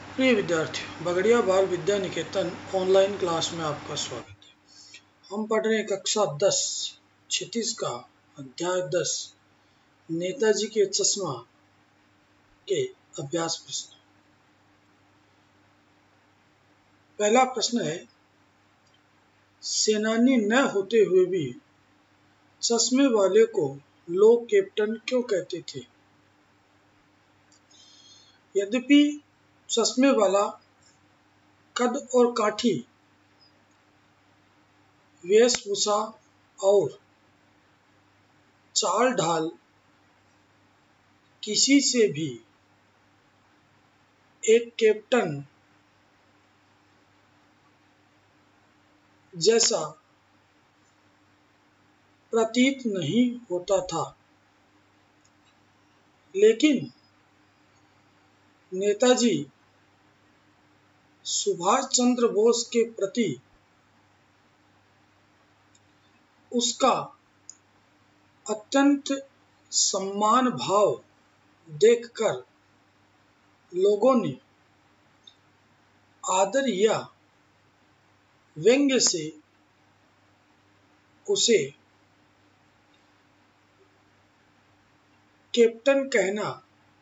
प्रिय विद्यार्थियों, बगड़िया बाल विद्या निकेतन ऑनलाइन क्लास में आपका स्वागत है। हम पढ़ रहे हैं कक्षा 10 क्षितिज का अध्याय 10 नेताजी के चश्मा के अभ्यास प्रश्न। पहला प्रश्न है, सेनानी न होते हुए भी चश्मे वाले को लोग कैप्टन क्यों कहते थे? यद्यपि चश्मे वाला कद और काठी, वेशभूषा और चाल ढाल किसी से भी एक कैप्टन जैसा प्रतीत नहीं होता था, लेकिन नेताजी सुभाष चंद्र बोस के प्रति उसका अत्यंत सम्मान भाव देखकर लोगों ने आदर या व्यंग्य से उसे कैप्टन कहना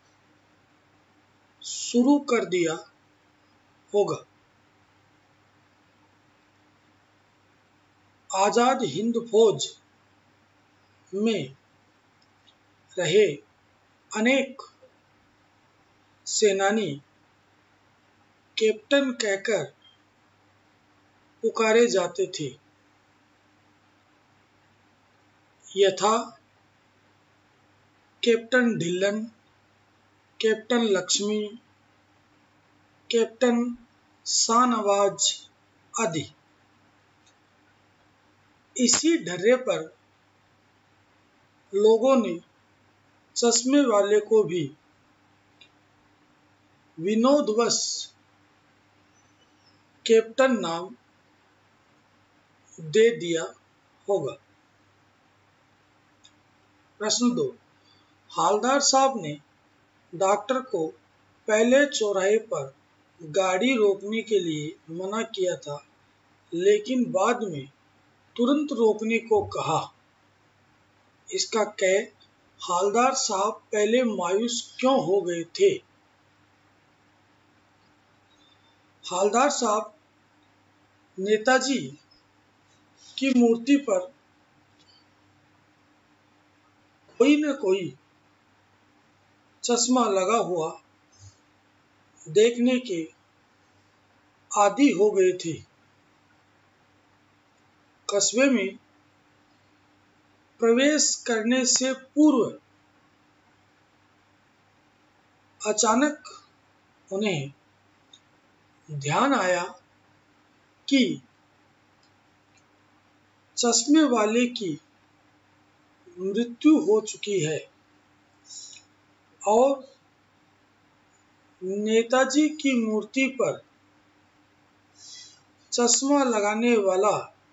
शुरू कर दिया होगा। आजाद हिंद फौज में रहे अनेक सेनानी कैप्टन कहकर पुकारे जाते थे, यथा captain Dhillon, captain Lakshmi, captain Shahnawaz आदि। इसी ढर्रे पर लोगों ने चश्मे वाले को भी विनोदवश कैप्टन नाम दे दिया होगा। प्रश्न 2, हालदार साहब ने डॉक्टर को पहले चौराहे पर गाड़ी रोकने के लिए मना किया था, लेकिन बाद में तुरंत रोकने को कहा। इसका कै हालदार साहब पहले मायूस क्यों हो गए थे? हालदार साहब नेताजी की मूर्ति पर कोई न कोई चश्मा लगा हुआ देखने के आदी हो गए थे। कस्बे में प्रवेश करने से पूर्व अचानक उन्हें ध्यान आया कि चश्मे वाले की मृत्यु हो चुकी है और नेताजी की मूर्ति पर चश्मा लगाने वाला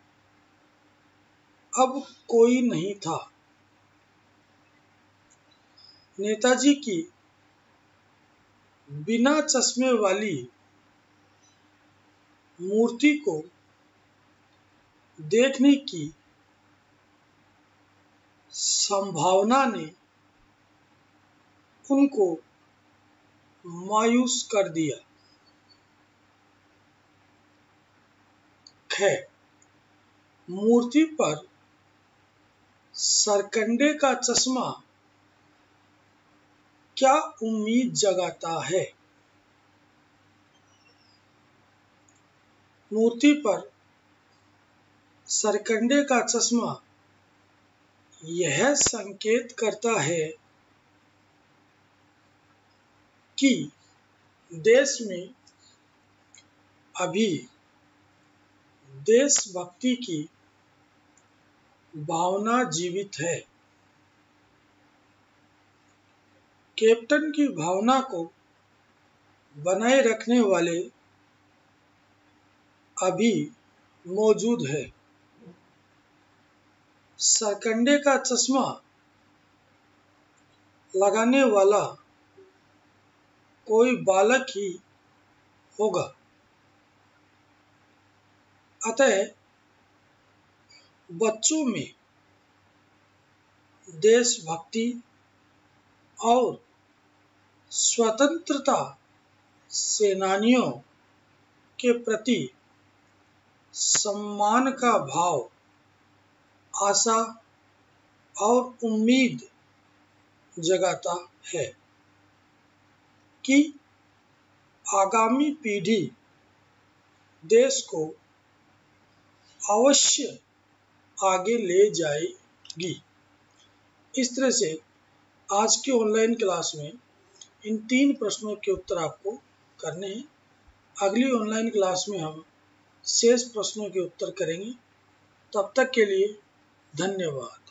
अब कोई नहीं था। नेताजी की बिना चश्मे वाली मूर्ति को देखने की संभावना ने उनको मायूस कर दिया। ख, मूर्ति पर सरकंडे का चश्मा क्या उम्मीद जगाता है? मूर्ति पर सरकंडे का चश्मा यह संकेत करता है कि देश में अभी देशभक्ति की भावना जीवित है। कैप्टन की भावना को बनाए रखने वाले अभी मौजूद है। सरकंडे का चश्मा लगाने वाला कोई बालक ही होगा। अतः बच्चों में देशभक्ति और स्वतंत्रता सेनानियों के प्रति सम्मान का भाव, आशा और उम्मीद जगाता है कि आगामी पीढ़ी देश को अवश्य आगे ले जाएगी। इस तरह से आज की ऑनलाइन क्लास में इन 3 प्रश्नों के उत्तर आपको करने हैं। अगली ऑनलाइन क्लास में हम शेष प्रश्नों के उत्तर करेंगे। तब तक के लिए धन्यवाद।